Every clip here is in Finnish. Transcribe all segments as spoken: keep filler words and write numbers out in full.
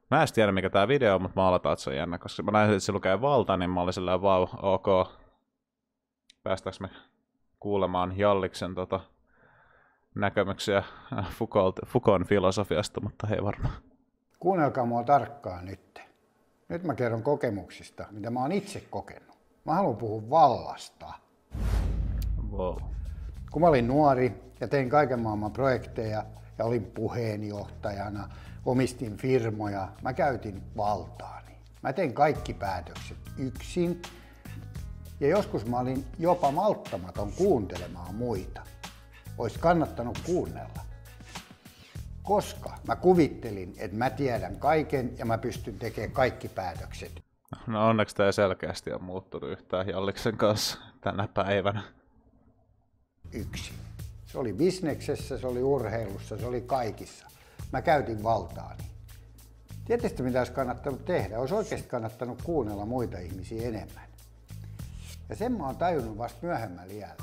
Mä en tiedä mikä tää video on, mutta mä aletaan, että se on jännä, koska mä näin, että se lukee valta, niin mä olin silleen, vau, wow, ok. Päästäänkö me kuulemaan Jalliksen tota, näkemyksiä Foucault, Foucaultin filosofiasta, mutta ei varmaan. Kuunnelkaa mua tarkkaan nyt. Nyt mä kerron kokemuksista, mitä mä oon itse kokenut. Mä haluan puhua vallasta. Wow. Kun mä olin nuori ja tein kaiken maailman projekteja ja olin puheenjohtajana, omistin firmoja, mä käytin valtaani. Mä tein kaikki päätökset yksin ja joskus mä olin jopa malttamaton kuuntelemaan muita. Ois kannattanut kuunnella. Koska mä kuvittelin, että mä tiedän kaiken ja mä pystyn tekemään kaikki päätökset. No onneksi tämä selkeästi on muuttunut yhtään Jalliksen kanssa tänä päivänä. Yksin. Se oli bisneksessä, se oli urheilussa, se oli kaikissa. Mä käytin valtaani. Tietysti mitä olisi kannattanut tehdä, olisi oikeasti kannattanut kuunnella muita ihmisiä enemmän. Ja sen mä oon tajunnut vasta myöhemmällä iällä.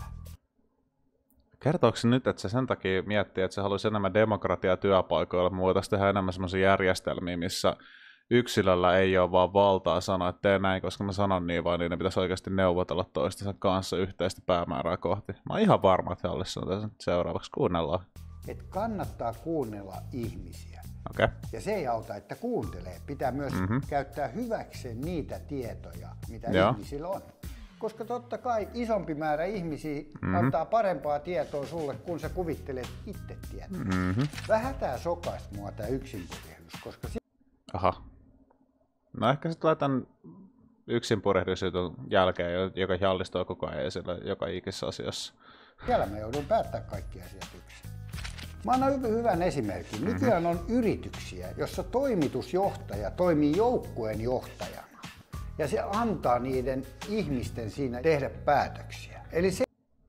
Kertooko se nyt, että se sen takia miettii, että se haluaisi enemmän demokratiaa työpaikoilla, että me voitaisiin tehdä enemmän sellaisia järjestelmiä, missä yksilöllä ei ole vaan valtaa sanoa, että tee näin, koska mä sanon niin, vaan niiden pitäisi oikeasti neuvotella toistensa kanssa yhteistä päämäärää kohti. Mä oon ihan varma, että Jallis on tässä seuraavaksi. Kuunnellaan. Että kannattaa kuunnella ihmisiä. Okay. Ja se ei auta, että kuuntelee. Pitää myös mm-hmm. käyttää hyväkseen niitä tietoja, mitä Joo. ihmisillä on. Koska totta kai isompi määrä ihmisiä mm-hmm. antaa parempaa tietoa sulle, kun sä kuvittelet itse tietää. Mm-hmm. Vähän tää sokaisi mua tää yksinpurjehdus, koska... Aha. No ehkä se tulee tämän yksinpurjehdusjutun jälkeen, joka Jallis koko ajan esille joka ikisessä asiassa. Siellä mä joudun päättämään kaikki asiat yksin. Mä annan hyvän esimerkin. Mm-hmm. Nykyään on yrityksiä, jossa toimitusjohtaja toimii joukkueen johtajana. Ja se antaa niiden ihmisten siinä tehdä päätöksiä. Eli se...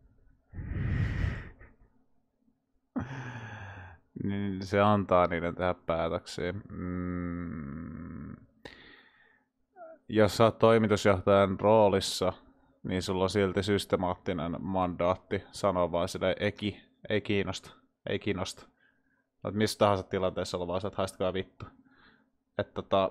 Niin se antaa niiden tehdä päätöksiä. Mm. Jos sä oot toimitusjohtajan roolissa, niin sulla on silti systemaattinen mandaatti sanoa vaan silleen, ei, ei kiinnosta, ei kiinnosta. Oot missä tahansa tilanteessa olla vaan se, että haistakaa vittu. Että tota...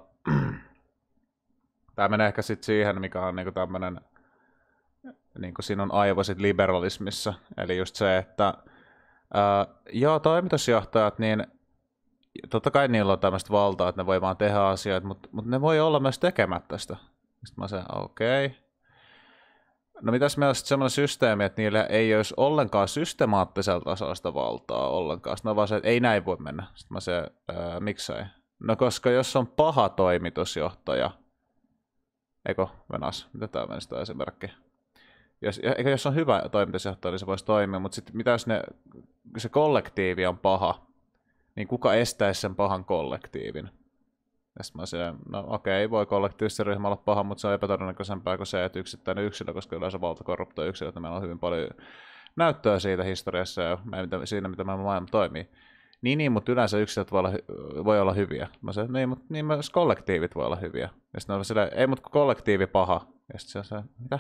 Tämä menee ehkä sitten siihen, mikä on niinku tämmöinen, niinku siinä on aivo sit liberalismissa. Eli just se, että ää, joo, toimitusjohtajat, niin totta kai niillä on tämmöistä valtaa, että ne voi vaan tehdä asioita, mutta mut ne voi olla myös tekemättä sitä. Sitten mä sanoin, okei. Okay. No mitäs meillä on sitten semmoinen systeemi, että niillä ei olisi ollenkaan systemaattisella tasolla sitä valtaa ollenkaan. Sitten on vaan se, että ei näin voi mennä. Sitten mä sanoin, miksei? No koska jos on paha toimitusjohtaja, eikö Venas, mitä tämä meni sitä esimerkki? Jos, eikö jos on hyvä toimitusjohtaja, niin se voisi toimia, mutta sitten mitä jos ne, se kollektiivi on paha, niin kuka estäisi sen pahan kollektiivin? Ja sitten mä sanoin, no okei, voi kollektiivisesti ryhmä olla paha, mutta se on epätodennäköisempää kuin se, että yksittäinen yksilö, koska yleensä valta korruptoi yksilöitä, meillä on hyvin paljon näyttöä siitä historiassa ja siinä, mitä meidän maailma toimii. Niin, niin, mutta yleensä yksilöt voi olla, voi olla hyviä. Mä sanoin, niin, mutta niin myös kollektiivit voi olla hyviä. Ja sitten on silleen, ei, mutta kollektiivi paha. Ja sitten se on mitä?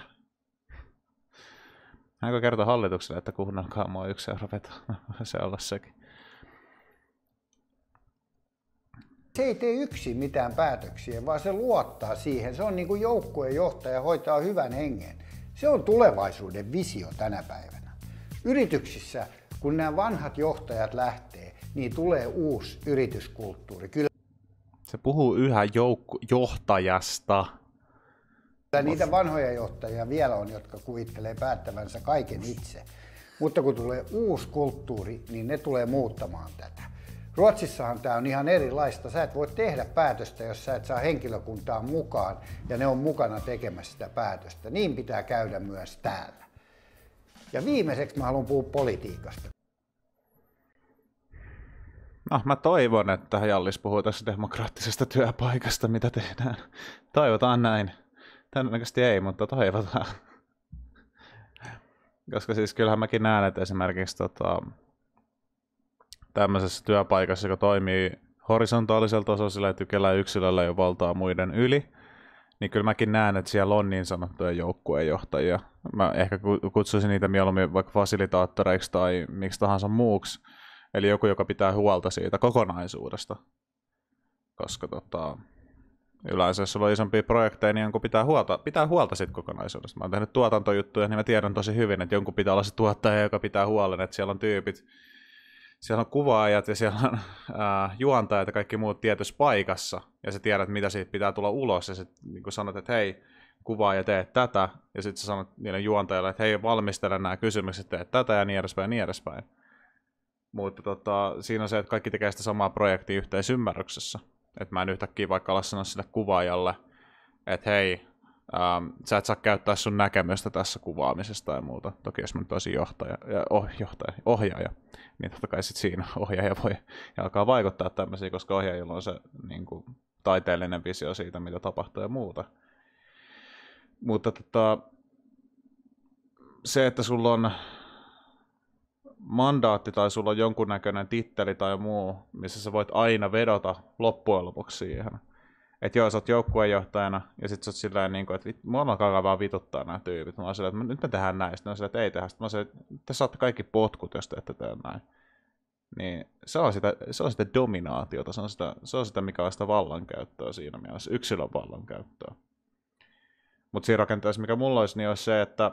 Hänko kertoo hallitukselle, että kuunnelkaa mua yksi euro vetoa. Se olla sekin. Se ei tee yksin mitään päätöksiä, vaan se luottaa siihen. Se on niin kuin joukkueen johtaja hoitaa hyvän hengen. Se on tulevaisuuden visio tänä päivänä. Yrityksissä, kun nämä vanhat johtajat lähtee, niin tulee uusi yrityskulttuuri. Kyllä se puhuu yhä joukku- johtajasta. Niitä vanhoja johtajia vielä on, jotka kuvittelee päättävänsä kaiken itse. Mutta kun tulee uusi kulttuuri, niin ne tulee muuttamaan tätä. Ruotsissahan tämä on ihan erilaista. Sä et voi tehdä päätöstä, jos sä et saa henkilökuntaa mukaan ja ne on mukana tekemässä sitä päätöstä. Niin pitää käydä myös täällä. Ja viimeiseksi mä haluan puhua politiikasta. No, mä toivon, että Jallis puhuu tässä demokraattisesta työpaikasta, mitä tehdään. Toivotaan näin. Todennäköisesti ei, mutta toivotaan. Koska siis kyllähän mäkin näen, että esimerkiksi tota, tämmöisessä työpaikassa, joka toimii horisontaalisella tasolla, sillä että kellään yksilöllä ei ole valtaa muiden yli, niin kyllä mäkin näen, että siellä on niin sanottuja joukkueenjohtajia. Mä ehkä kutsuisin niitä mieluummin vaikka fasilitaattoreiksi tai miksi tahansa muuksi. Eli joku, joka pitää huolta siitä kokonaisuudesta. koska tota, yleensä jos sulla on isompia projekteja, niin jonkun pitää huolta, pitää huolta siitä kokonaisuudesta. Mä oon tehnyt tuotantojuttuja, niin mä tiedän tosi hyvin, että jonkun pitää olla se tuottaja, joka pitää huolen, että siellä on tyypit, siellä on kuvaajat ja siellä on ää, juontajat ja kaikki muut tietyssä paikassa, ja sä tiedät, mitä siitä pitää tulla ulos, ja sitten niin sanot, että hei, kuvaaja, teet tätä, ja sitten sä sanot niille juontajille, että hei, valmistele nämä kysymykset, teet tätä, ja niin edespäin, ja niin edespäin. Mutta tota, siinä on se, että kaikki tekee sitä samaa projektia yhteisymmärryksessä. Että mä en yhtäkkiä vaikka ala sanoa sille kuvaajalle, että hei, ähm, sä et saa käyttää sun näkemystä tässä kuvaamisesta ja muuta. Toki jos mä nyt olisin johtaja, oh, johtaja, ohjaaja, niin totta kai sit siinä ohjaaja voi alkaa vaikuttaa tämmöisiä, koska ohjaajilla on se niin kuin, taiteellinen visio siitä, mitä tapahtuu ja muuta. Mutta tota, se, että sulla on mandaatti tai sulla on jonkunnäköinen titteli tai muu, missä sä voit aina vedota loppujen lopuksi siihen. Että joo, sä oot joukkueenjohtajana ja sit sä oot silleen, niin kuin, että mua alkaa vaan vituttaa nämä tyypit. Mä oon silleen, että nyt me tehdään näin. Sitten mä oon silleen, että ei tehdä. Sitten mä oon silleen, että te saatte kaikki potkut, jos te ette tee näin. Niin se on sitä, se on sitä dominaatiota, se on sitä, se on sitä, mikä on sitä vallankäyttöä siinä mielessä, yksilön vallankäyttöä. Mutta siinä rakenteessa, mikä mulla olisi, niin olisi se, että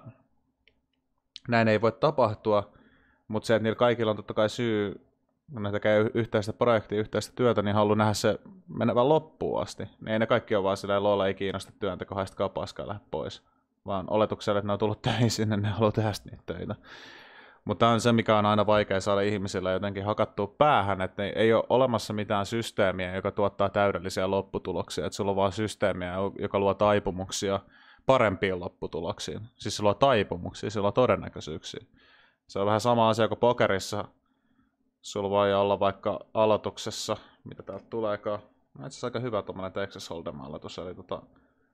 näin ei voi tapahtua, mutta se, että niillä kaikilla on totta kai syy, kun ne tekee yhteistä projektia, yhteistä työtä, niin haluaa nähdä se menevän loppuun asti. Niin ei ne kaikki ole vaan silleen, lola ei kiinnosta työnteko, haistakaa paskaa, lähde pois. Vaan oletuksella, että ne on tullut töihin sinne, ne haluaa tehdä niitä töitä. Mutta tämä on se, mikä on aina vaikea saada ihmisille jotenkin hakattua päähän, että ei ole olemassa mitään systeemiä, joka tuottaa täydellisiä lopputuloksia. Että sulla on vaan systeemiä, joka luo taipumuksia parempiin lopputuloksiin. Siis se luo taipumuksia, se luo todennäköisyyksiä. Se on vähän sama asia kuin pokerissa. Sulla voi olla vaikka aloituksessa, mitä täältä tuleekaan. Itse asiassa aika hyvä tuommoinen Texas Hold'em aloitus, eli tota,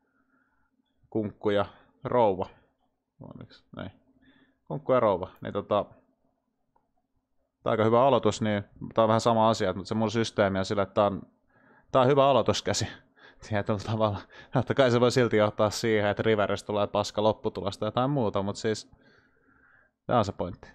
kunkku ja rouva. Näin. Kunkku ja rouva. Niin tota, tämä on aika hyvä aloitus, niin tämä on vähän sama asia, mutta se mun systeemi on sillä, että tämä on, tämä on hyvä aloituskäsi. Tietyllä tavalla. Totta kai se voi silti johtaa siihen, että Riveristä tulee paska lopputulosta tai jotain muuta, mutta siis tämä on se pointti.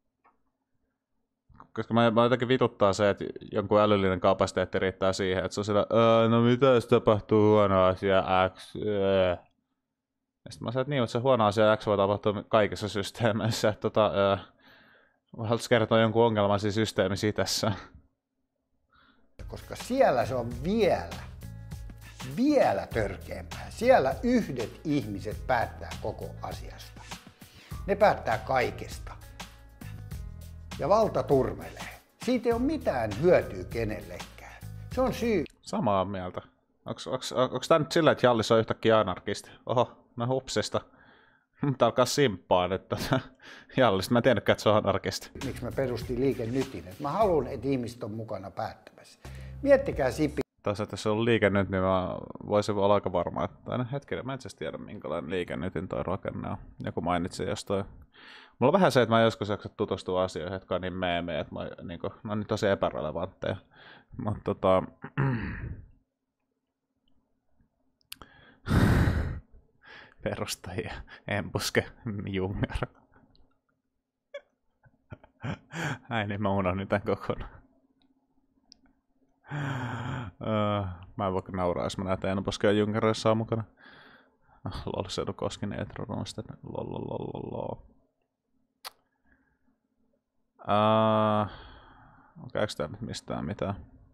Koska mä, mä jotenkin vituttaa se, että jonkun älyllinen kapasiteetti riittää siihen, että se on sillä, no mitä jos tapahtuu huono asia X? Öö. Ja sitten mä sanoin, että niin, mutta se huono asia X voi tapahtua kaikissa systeemeissä. Että, tota, öö, haluatko kertoa jonkun ongelman siinä systeemissä itsessä? Koska siellä se on vielä, vielä törkeämpää. Siellä yhdet ihmiset päättää koko asiasta. Ne päättää kaikesta. Ja valta turmelee. Siitä ei ole mitään hyötyä kenellekään. Se on syy. Samaa mieltä. Onko tämä nyt sillä, että Jallis on yhtäkkiä anarkisti? Oho, mä hupsista. Mutta alkaa simppaa nyt tätä Jallista. Mä en tiennytkään, että se on anarkisti. Miksi mä perustin Liike Nytin? Mä haluan, että ihmiset on mukana päättämässä. Miettikää Sipi. Tässä, että se on Liike Nyt, niin mä voisin olla aika varma, että aina hetkinen, mä en itse tiedä, minkälainen Liike Nytin toi rakenne on. Joku mainitsi jostain. Mulla on vähän se, että mä joskus jaksa tutustua asioihin, jotka on niin meemejä, että mä, niin kuin, ne on niin tosi epärelevantteja. Mutta tota... perustajia, Embuske, Junger. Ai niin, mä unohdin tän kokonaan. Uh, mä en voi nauraa, jos mä näytän Embuske ja Junger jossain mukana. Lol, Sedu Koskinen, Etronomista, lololololol. Uh, Onko tää nyt mistään mitään?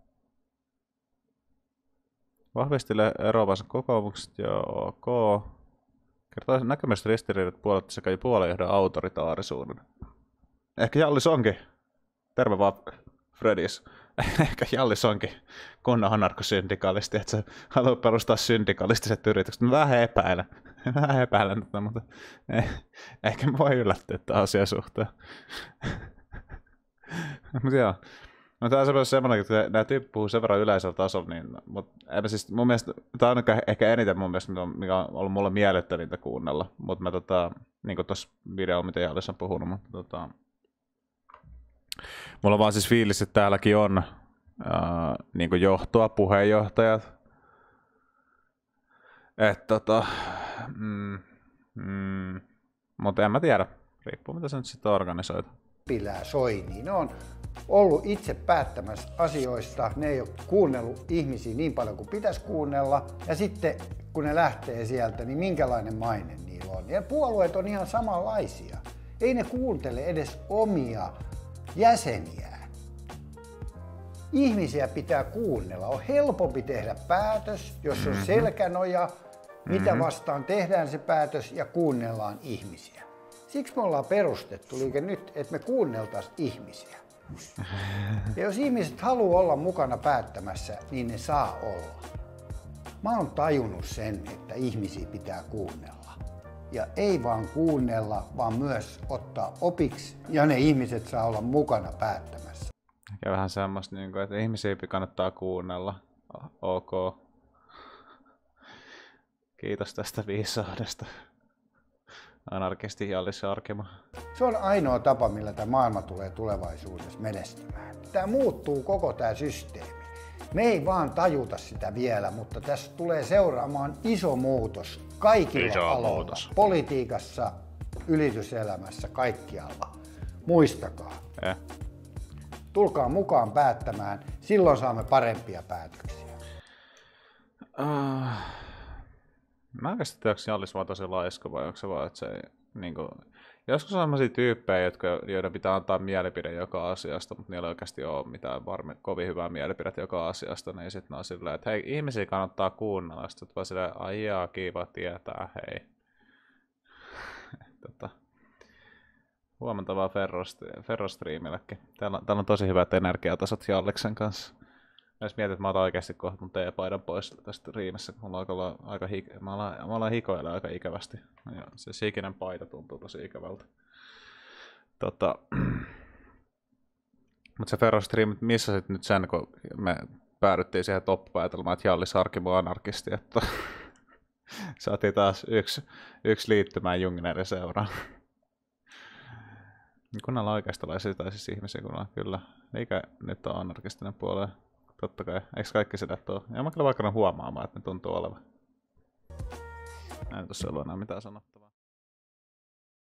Vahvistele eroavansa kokoomukset, joo, ok. Kertoo näkemystä ristiriidat puolet sekä puoluejohdon autoritaarisuuden. Ehkä Jallis onkin. Terve vaan Fredis. Ehkä Jallis onkin kunnon anarkosyndikaalisti, että se haluaa perustaa syndikaalistiset yritykset. Mä vähän epäilen. Vähän epäilen tätä, mutta ei, ehkä mä voi yllättää tämän asian suhteen. Mutta joo. No tämä on semmoinen, että nämä tyypit puhuu sen verran yleisellä tasolla, niin, mutta en siis, mun mielestä, tämä on ehkä eniten mun mielestä, mikä on ollut mulle miellyttävintä kuunnella, mutta mä tota, niin kuin tuossa videolla, mitä Jallis on puhunut, mutta tota, mulla on vaan siis fiilis, että täälläkin on ää, niin kuin johtoa, puheenjohtajat, että tota, mm, mm, mutta en mä tiedä, riippuu mitä se nyt sitten organisoitu. Sipilää, Soiniin. Ne on ollut itse päättämässä asioista, ne ei ole kuunnellut ihmisiä niin paljon kuin pitäisi kuunnella. Ja sitten kun ne lähtee sieltä, niin minkälainen maine niillä on. Ja puolueet on ihan samanlaisia. Ei ne kuuntele edes omia jäseniään. Ihmisiä pitää kuunnella. On helpompi tehdä päätös, jos on selkänoja, mitä vastaan tehdään se päätös ja kuunnellaan ihmisiä. Siksi me ollaan perustettu Liike Nyt, että me kuunneltaisiin ihmisiä. Ja jos ihmiset haluaa olla mukana päättämässä, niin ne saa olla. Mä oon tajunnut sen, että ihmisiä pitää kuunnella. Ja ei vaan kuunnella, vaan myös ottaa opiksi ja ne ihmiset saa olla mukana päättämässä. Ja vähän semmoista, että ihmisiä kannattaa kuunnella. Ok. Kiitos tästä viisaudesta. Anarkisti Hjallis Harkimo. Se on ainoa tapa, millä tämä maailma tulee tulevaisuudessa menestymään. Tämä muuttuu koko tämä systeemi. Me ei vaan tajuta sitä vielä, mutta tässä tulee seuraamaan iso muutos kaikilla iso aloilla. Muutos. Politiikassa, yrityselämässä, kaikkialla. Muistakaa. Eh. Tulkaa mukaan päättämään, silloin saamme parempia päätöksiä. Uh, mä oikeasti tiedä, onko Hjallis vaan tosi laiska vai onko se vaan, että se ei, niin kuin, joskus on sellaisia tyyppejä, jotka, joiden pitää antaa mielipide joka asiasta, mutta niillä ei oikeasti ole mitään varmi, kovin hyvää mielipidettä joka asiasta, niin sitten on silleen, että hei, ihmisiä kannattaa kuunnella, sitten vaan silleen, ai jaa, kiva tietää, hei. tota, huomenta vaan Ferrostriimillekin. Täällä, täällä on tosi hyvät energiatasot Jalliksen kanssa. Mä jos mietin, että mä otan oikeasti kohta mun teepaidan pois tästä riimissä, kun mulla on aika hik- mä ollaan, mä ollaan hikoilla aika ikävästi. Ja se sikinen paita tuntuu tosi ikävältä. Tota, mutta se Ferrostream missasit nyt sen, kun me päädyttiin siihen toppapäätelmään, että Hjallis Harkimo on anarkisti, että saatiin taas yksi, yksi liittymään Jungnerin seuraan. Kunnalla on oikeistolaisia tai siis ihmisiä, kun on kyllä. Eikä nyt on anarkistinen puolue. Totta kai. Eikö kaikki sitä ole? Ja mä kyllä vaikka huomaamaan, että ne tuntuu olevan. Mä en tuossa ollut enää mitään sanottavaa.